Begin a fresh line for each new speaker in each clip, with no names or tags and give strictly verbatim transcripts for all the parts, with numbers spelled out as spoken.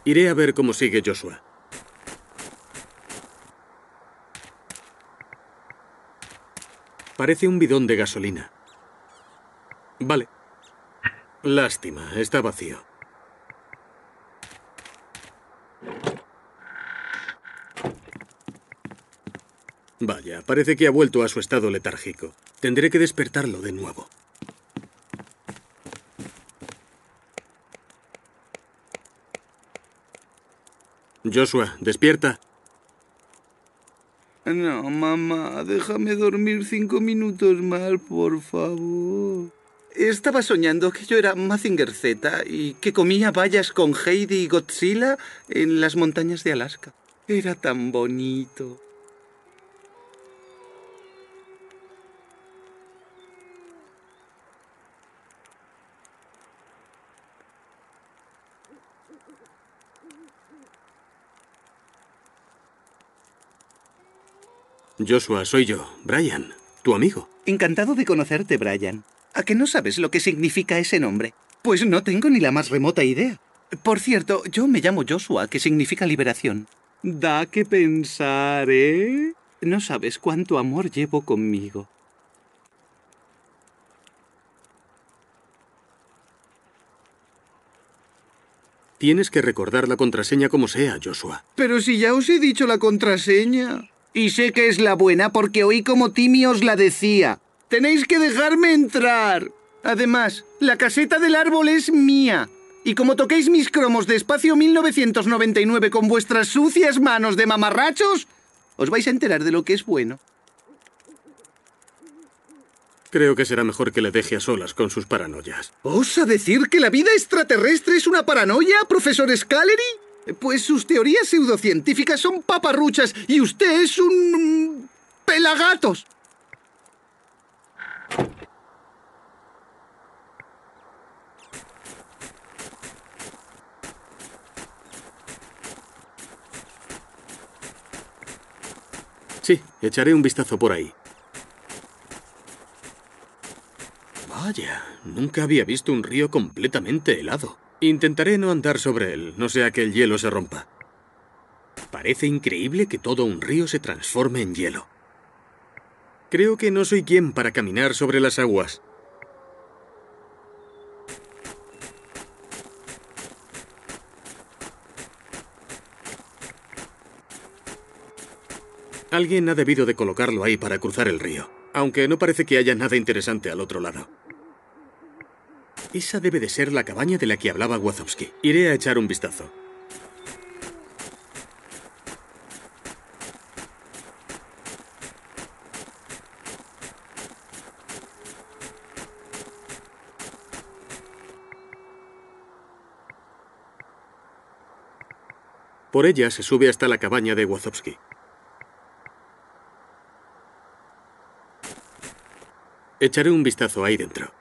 Iré a ver cómo sigue Joshua. Parece un bidón de gasolina. Vale. Lástima, está vacío. Vaya, parece que ha vuelto a su estado letárgico. Tendré que despertarlo de nuevo. Joshua, despierta.
No, mamá, déjame dormir cinco minutos más, por favor. Estaba soñando que yo era Mazinger Z y que comía bayas con Heidi y Godzilla en las montañas de Alaska. Era tan bonito.
Joshua, soy yo, Brian, tu amigo.
Encantado de conocerte, Brian. ¿A que no sabes lo que significa ese nombre? Pues no tengo ni la más remota idea. Por cierto, yo me llamo Joshua, que significa liberación. Da que pensar, ¿eh? No sabes cuánto amor llevo conmigo.
Tienes que recordar la contraseña como sea, Joshua.
Pero si ya os he dicho la contraseña. Y sé que es la buena porque oí como Timmy os la decía. Tenéis que dejarme entrar. Además, la caseta del árbol es mía. Y como toquéis mis cromos de Espacio mil novecientos noventa y nueve con vuestras sucias manos de mamarrachos, os vais a enterar de lo que es bueno.
Creo que será mejor que le deje a solas con sus paranoias.
¿Osa decir que la vida extraterrestre es una paranoia, profesor Scalery? Pues sus teorías pseudocientíficas son paparruchas y usted es un... pelagatos.
Sí, echaré un vistazo por ahí. Vaya, nunca había visto un río completamente helado. Intentaré no andar sobre él, no sea que el hielo se rompa. Parece increíble que todo un río se transforme en hielo. Creo que no soy quien para caminar sobre las aguas. Alguien ha debido de colocarlo ahí para cruzar el río, aunque no parece que haya nada interesante al otro lado. Esa debe de ser la cabaña de la que hablaba Wazowski. Iré a echar un vistazo. Por ella se sube hasta la cabaña de Wazowski. Echaré un vistazo ahí dentro.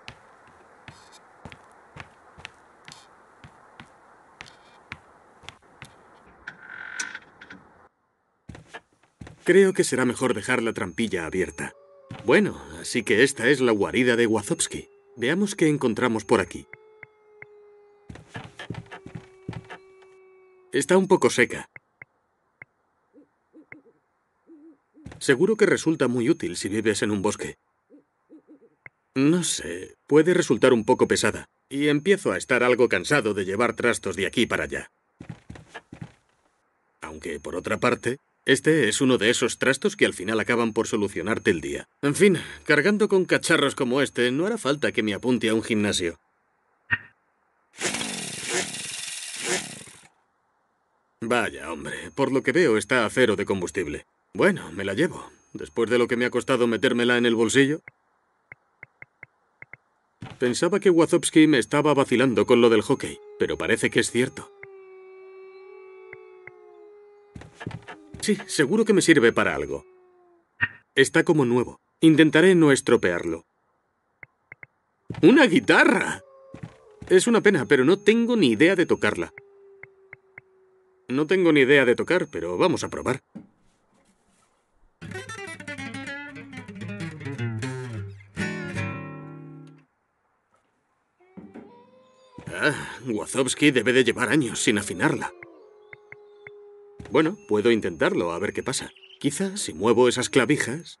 Creo que será mejor dejar la trampilla abierta. Bueno, así que esta es la guarida de Wazowski. Veamos qué encontramos por aquí. Está un poco seca. Seguro que resulta muy útil si vives en un bosque. No sé, puede resultar un poco pesada. Y empiezo a estar algo cansado de llevar trastos de aquí para allá. Aunque, por otra parte, este es uno de esos trastos que al final acaban por solucionarte el día. En fin, cargando con cacharros como este, no hará falta que me apunte a un gimnasio. Vaya, hombre, por lo que veo está a cero de combustible. Bueno, me la llevo. Después de lo que me ha costado metérmela en el bolsillo. Pensaba que Wazowski me estaba vacilando con lo del hockey, pero parece que es cierto. Sí, seguro que me sirve para algo. Está como nuevo. Intentaré no estropearlo. ¡Una guitarra! Es una pena, pero no tengo ni idea de tocarla. No tengo ni idea de tocar, pero vamos a probar. Ah, Wazowski debe de llevar años sin afinarla. Bueno, puedo intentarlo, a ver qué pasa. Quizá si muevo esas clavijas...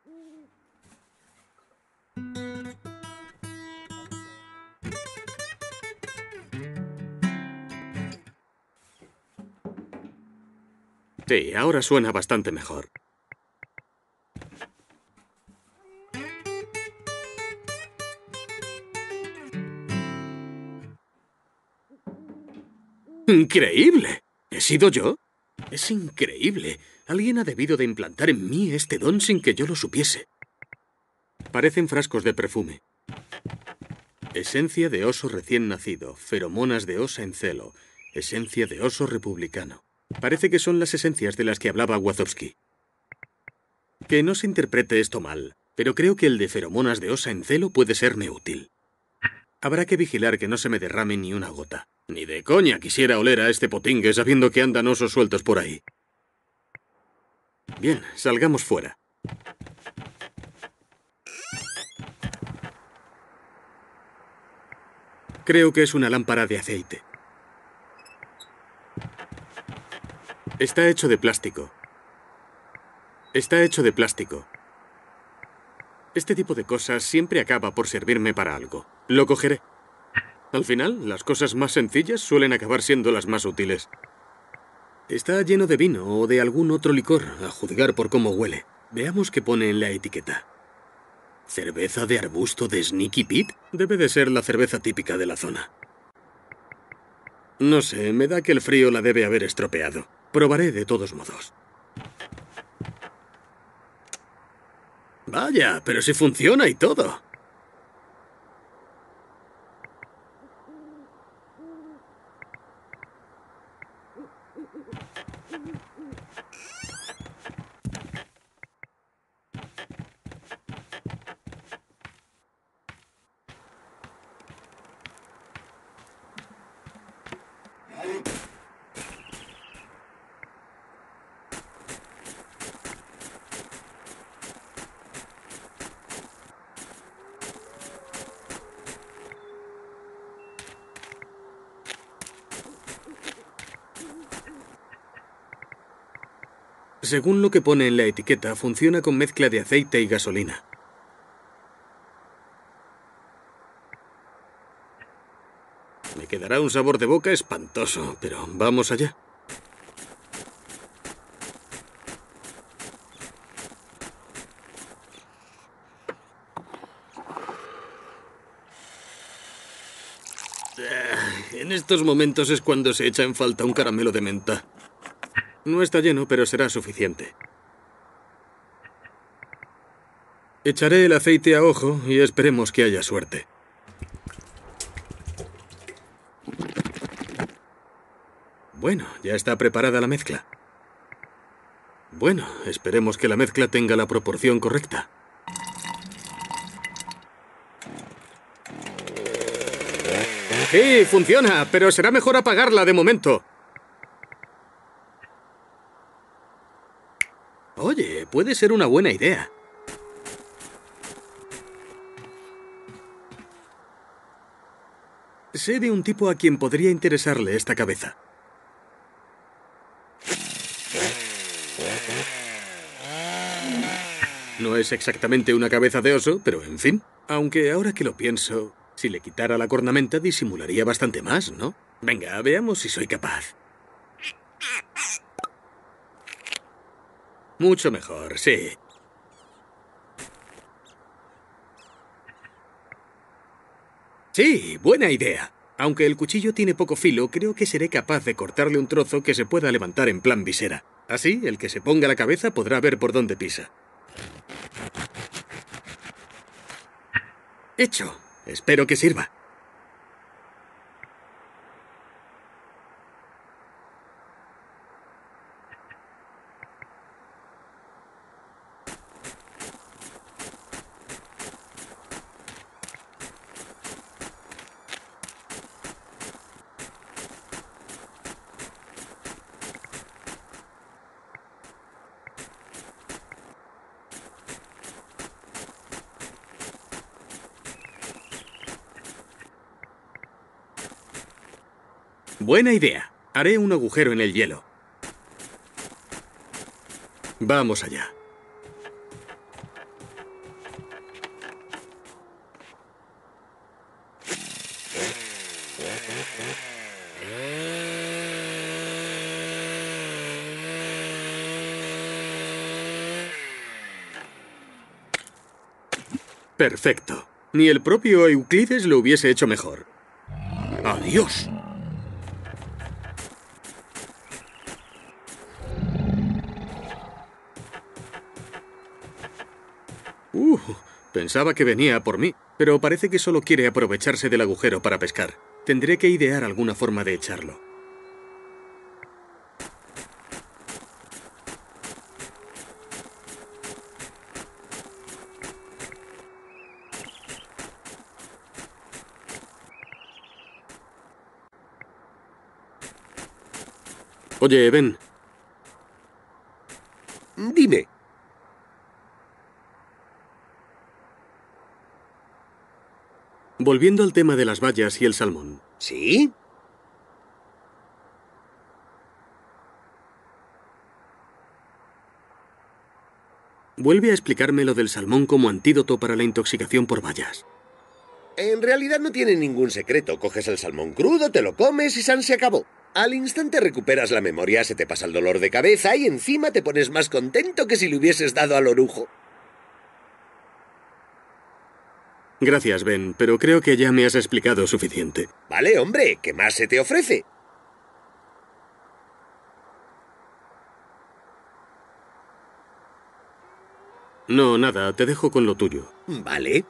Sí, ahora suena bastante mejor. ¡Increíble! ¿He sido yo? Es increíble. Alguien ha debido de implantar en mí este don sin que yo lo supiese. Parecen frascos de perfume. Esencia de oso recién nacido, feromonas de osa en celo, esencia de oso republicano. Parece que son las esencias de las que hablaba Wazowski. Que no se interprete esto mal, pero creo que el de feromonas de osa en celo puede serme útil. Habrá que vigilar que no se me derrame ni una gota. Ni de coña quisiera oler a este potingue sabiendo que andan osos sueltos por ahí. Bien, salgamos fuera. Creo que es una lámpara de aceite. Está hecho de plástico. Está hecho de plástico. Este tipo de cosas siempre acaba por servirme para algo. Lo cogeré. Al final, las cosas más sencillas suelen acabar siendo las más útiles. Está lleno de vino o de algún otro licor, a juzgar por cómo huele. Veamos qué pone en la etiqueta. ¿Cerveza de arbusto de Sneaky Pete? Debe de ser la cerveza típica de la zona. No sé, me da que el frío la debe haber estropeado. Probaré de todos modos. Vaya, pero si funciona y todo. Según lo que pone en la etiqueta, funciona con mezcla de aceite y gasolina. Me quedará un sabor de boca espantoso, pero vamos allá. En estos momentos es cuando se echa en falta un caramelo de menta. No está lleno, pero será suficiente. Echaré el aceite a ojo y esperemos que haya suerte. Bueno, ya está preparada la mezcla. Bueno, esperemos que la mezcla tenga la proporción correcta. Sí, funciona, pero será mejor apagarla de momento. Oye, puede ser una buena idea. Sé de un tipo a quien podría interesarle esta cabeza. No es exactamente una cabeza de oso, pero en fin. Aunque ahora que lo pienso, si le quitara la cornamenta disimularía bastante más, ¿no? Venga, veamos si soy capaz. Mucho mejor, sí. Sí, buena idea. Aunque el cuchillo tiene poco filo, creo que seré capaz de cortarle un trozo que se pueda levantar en plan visera. Así, el que se ponga la cabeza podrá ver por dónde pisa. Hecho. Espero que sirva. Buena idea. Haré un agujero en el hielo. Vamos allá. Perfecto. Ni el propio Euclides lo hubiese hecho mejor. ¡Adiós! Uh, pensaba que venía por mí, pero parece que solo quiere aprovecharse del agujero para pescar. Tendré que idear alguna forma de echarlo. Oye, Ben.
Dime.
Volviendo al tema de las bayas y el salmón.
¿Sí?
Vuelve a explicarme lo del salmón como antídoto para la intoxicación por bayas.
En realidad no tiene ningún secreto. Coges el salmón crudo, te lo comes y san se acabó. Al instante recuperas la memoria, se te pasa el dolor de cabeza y encima te pones más contento que si le hubieses dado al orujo.
Gracias, Ben, pero creo que ya me has explicado suficiente.
Vale, hombre, ¿qué más se te ofrece?
No, nada, te dejo con lo tuyo.
Vale.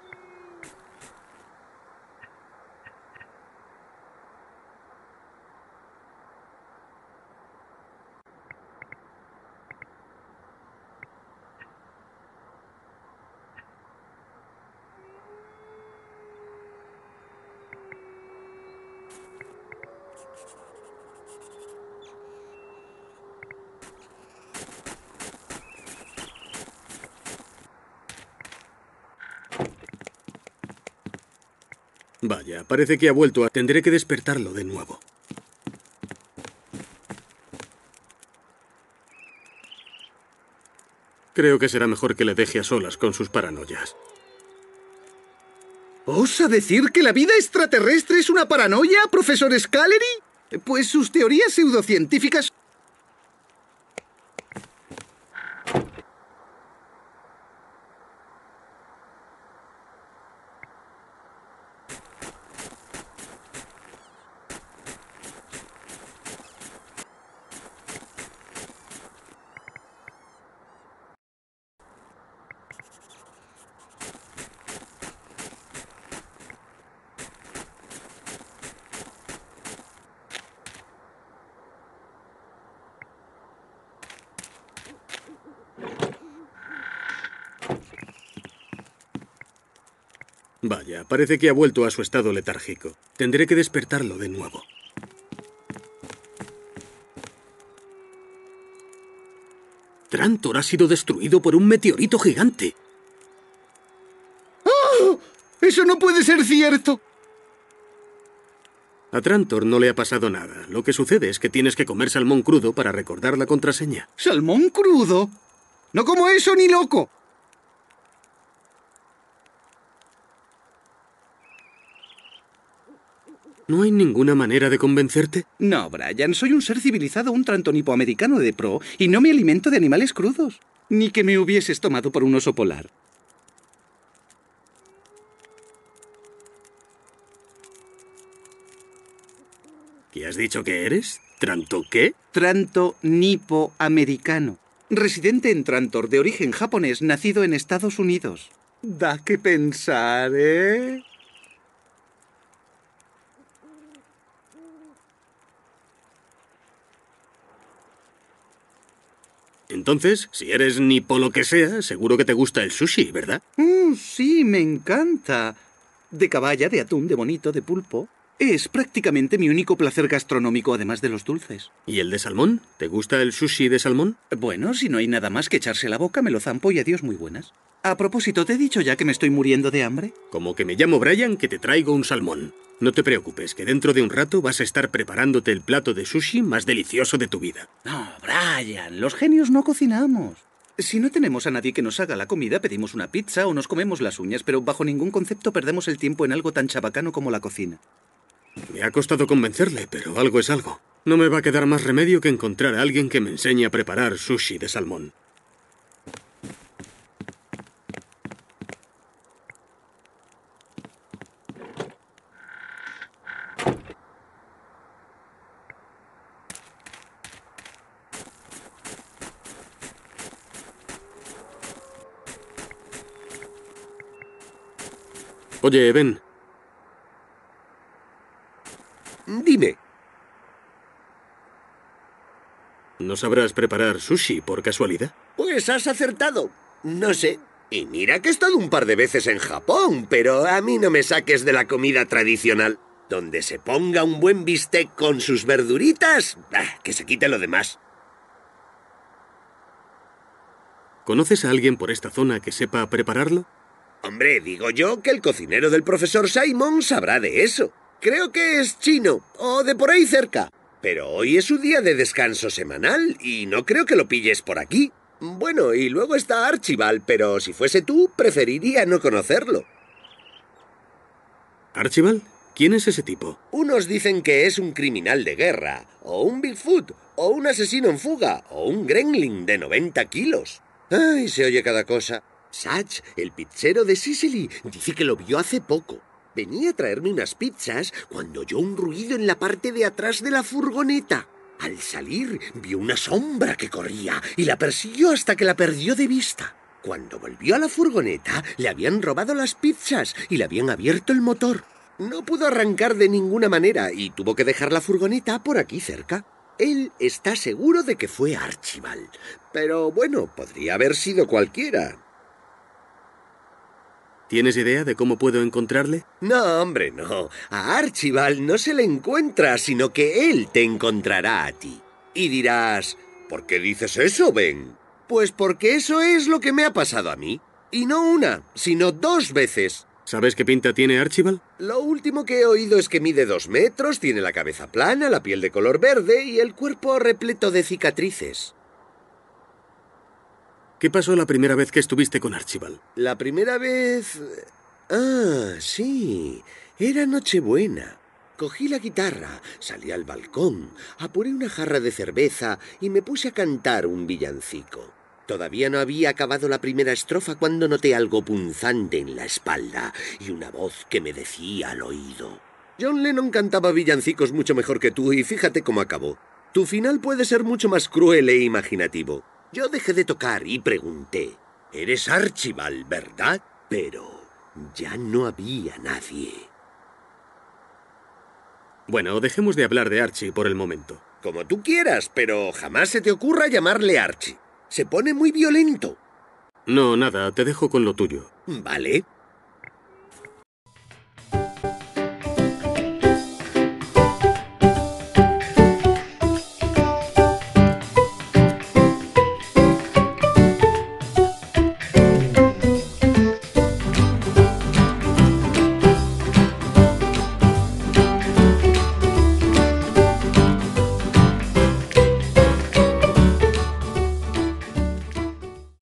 Vaya, parece que ha vuelto a... Tendré que despertarlo de nuevo. Creo que será mejor que le deje a solas con sus paranoias.
¿Osa decir que la vida extraterrestre es una paranoia, profesor Scaleri? Pues sus teorías pseudocientíficas...
Vaya, parece que ha vuelto a su estado letárgico. Tendré que despertarlo de nuevo. Trantor ha sido destruido por un meteorito gigante.
¡Oh! ¡Eso no puede ser cierto!
A Trantor no le ha pasado nada. Lo que sucede es que tienes que comer salmón crudo para recordar la contraseña.
¿Salmón crudo? No como eso ni loco.
¿No hay ninguna manera de convencerte?
No, Brian, soy un ser civilizado, un trantonipo-americano de pro, y no me alimento de animales crudos. Ni que me hubieses tomado por un oso polar.
¿Qué has dicho que eres? ¿Tranto qué?
Trantonipo-americano. Residente en Trantor, de origen japonés, nacido en Estados Unidos. Da que pensar, ¿eh?
Entonces, si eres nipo lo que sea, seguro que te gusta el sushi, ¿verdad?
Mm, sí, me encanta. De caballa, de atún, de bonito, de pulpo. Es prácticamente mi único placer gastronómico, además de los dulces.
¿Y el de salmón? ¿Te gusta el sushi de salmón?
Bueno, si no hay nada más que echarse a la boca, me lo zampo y adiós muy buenas. A propósito, ¿te he dicho ya que me estoy muriendo de hambre?
Como que me llamo Brian, que te traigo un salmón. No te preocupes, que dentro de un rato vas a estar preparándote el plato de sushi más delicioso de tu vida.
No, Brian, los genios no cocinamos. Si no tenemos a nadie que nos haga la comida, pedimos una pizza o nos comemos las uñas, pero bajo ningún concepto perdemos el tiempo en algo tan chabacano como la cocina.
Me ha costado convencerle, pero algo es algo. No me va a quedar más remedio que encontrar a alguien que me enseñe a preparar sushi de salmón. Oye, Ben.
Dime.
¿No sabrás preparar sushi por casualidad?
Pues has acertado. No sé. Y mira que he estado un par de veces en Japón, pero a mí no me saques de la comida tradicional. Donde se ponga un buen bistec con sus verduritas, ah, que se quite lo demás.
¿Conoces a alguien por esta zona que sepa prepararlo?
Hombre, digo yo que el cocinero del profesor Simon sabrá de eso. Creo que es chino, o de por ahí cerca. Pero hoy es su día de descanso semanal, y no creo que lo pilles por aquí. Bueno, y luego está Archibald, pero si fuese tú, preferiría no conocerlo.
¿Archibald? ¿Quién es ese tipo?
Unos dicen que es un criminal de guerra, o un Bigfoot, o un asesino en fuga, o un gremlin de noventa kilos. Ay, se oye cada cosa. Satch, el pizzero de Sicily, dice que lo vio hace poco. Venía a traerme unas pizzas cuando oyó un ruido en la parte de atrás de la furgoneta. Al salir, vio una sombra que corría y la persiguió hasta que la perdió de vista. Cuando volvió a la furgoneta, le habían robado las pizzas y le habían abierto el motor. No pudo arrancar de ninguna manera y tuvo que dejar la furgoneta por aquí cerca. Él está seguro de que fue Archibald. Pero bueno, podría haber sido cualquiera.
¿Tienes idea de cómo puedo encontrarle?
No, hombre, no. A Archibald no se le encuentra, sino que él te encontrará a ti. Y dirás, ¿por qué dices eso, Ben? Pues porque eso es lo que me ha pasado a mí. Y no una, sino dos veces.
¿Sabes qué pinta tiene Archibald?
Lo último que he oído es que mide dos metros, tiene la cabeza plana, la piel de color verde y el cuerpo repleto de cicatrices.
¿Qué pasó la primera vez que estuviste con Archibald?
La primera vez... Ah, sí. Era Nochebuena. Cogí la guitarra, salí al balcón, apuré una jarra de cerveza y me puse a cantar un villancico. Todavía no había acabado la primera estrofa cuando noté algo punzante en la espalda y una voz que me decía al oído: John Lennon cantaba villancicos mucho mejor que tú y fíjate cómo acabó. Tu final puede ser mucho más cruel e imaginativo. Yo dejé de tocar y pregunté: «Eres Archibald, ¿verdad?» Pero ya no había nadie.
Bueno, dejemos de hablar de Archie por el momento.
Como tú quieras, pero jamás se te ocurra llamarle Archie. Se pone muy violento.
No, nada, te dejo con lo tuyo.
Vale.